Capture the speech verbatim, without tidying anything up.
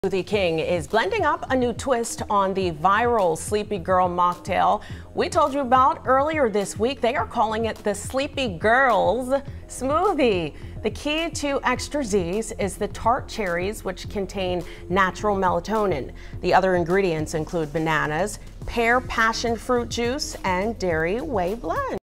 Smoothie King is blending up a new twist on the viral Sleepy Girl mocktail we told you about earlier this week. They are calling it the Sleepy Girlzzz smoothie. The key to extra Z's is the tart cherries, which contain natural melatonin. The other ingredients include bananas, pear passion fruit juice, and dairy whey blend.